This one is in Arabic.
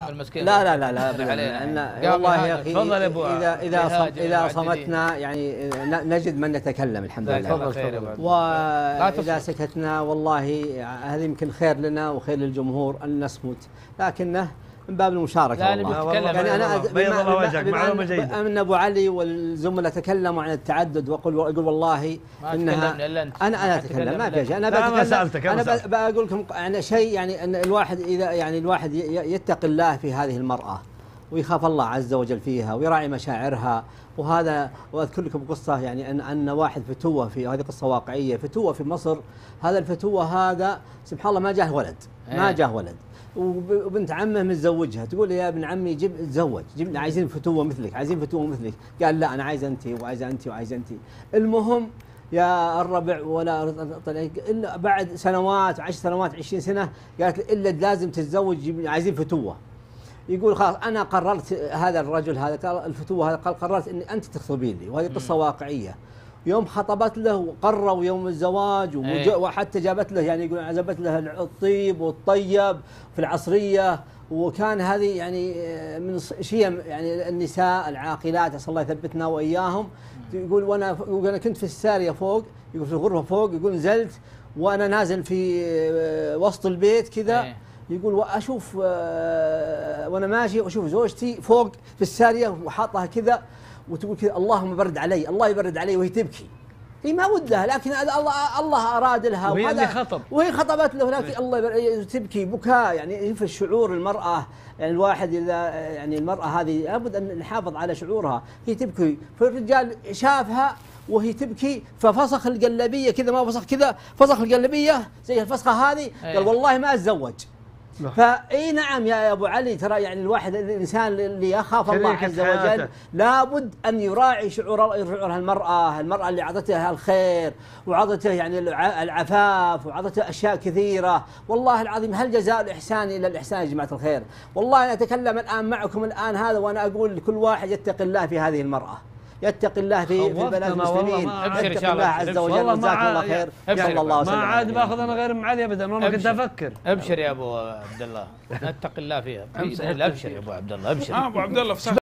المسكين. لا والله يا اخي اذا صمتنا يعني نجد من نتكلم الحمد لله. واذا سكتنا والله هذا يمكن خير لنا وخير للجمهور ان نصمت، لكنه من باب المشاركه. والله يعني انا بيض الله وجهك معلومه جيده ان ابو علي والزملاء تكلموا عن التعدد، يقول والله انها انا اتكلم ما في شيء. انا بقول لكم يعني شيء، يعني ان الواحد اذا يعني الواحد يتقي الله في هذه المراه ويخاف الله عز وجل فيها ويراعي مشاعرها. وهذا واذكر لكم قصه، يعني ان واحد فتوه، في هذه قصه واقعيه، فتوه في مصر. هذا الفتوه هذا سبحان الله ما جاه ولد، ما جاه ولد، وبنت عمه متزوجها، تقول يا ابن عمي تزوج، جيب عايزين فتوه مثلك، عايزين فتوه مثلك. قال لا انا عايز انت وعايز انت وعايز انت. المهم يا الربع ولا طلع الا بعد سنوات، 10 سنوات 20 سنه، قالت الا لازم تتزوج، عايزين فتوه. يقول خلاص انا قررت، هذا الرجل هذا قال الفتوه هذا قال قررت اني انت تخطبين لي، وهذه قصه واقعيه. يوم خطبت له وقرروا يوم الزواج، وحتى جابت له يعني يقول عزبت له الطيب والطيب في العصريه. وكان هذه يعني من شيم يعني النساء العاقلات، اسال الله يثبتنا واياهم. يقول وانا كنت في الساريه فوق، يقول في الغرفه فوق، يقول نزلت وانا نازل في وسط البيت كذا، يقول واشوف وانا ماشي واشوف زوجتي فوق في الساريه وحاطها كذا، وتقول كذا اللهم برد علي، الله يبرد علي، وهي تبكي. هي ما ودها، لكن الله اراد لها، وهي اللي خطب، وهي خطبت له، لكن الله تبكي بكاء. يعني في الشعور المراه، يعني الواحد اذا يعني المراه هذه لابد ان نحافظ على شعورها. هي تبكي، فالرجال شافها وهي تبكي ففسخ الجلبيه كذا، ما فسخ كذا، فسخ الجلبيه زي الفسخه هذه، قال والله ما اتزوج. فاي نعم يا ابو علي، ترى يعني الواحد الانسان اللي يخاف الله عز وجل لابد ان يراعي شعور المراه اللي اعطتها الخير وعطته يعني العفاف وعطته اشياء كثيره. والله العظيم هل جزاء الاحسان الا الاحسان يا جماعه الخير. والله انا اتكلم الان معكم الان هذا وانا اقول لكل واحد يتقي الله في هذه المراه، يتقي الله في بلاد المسلمين، يتقي الله عز وجل. جزاكم الله خير، صلى الله وسلم. ما عاد باخذ انا غير ام علي ابدا، والله كنت افكر. ابشر يا ابو عبد الله، نتقي الله فيها باذن الله. ابشر يا ابو عبد الله، ابشر. ابو عبد الله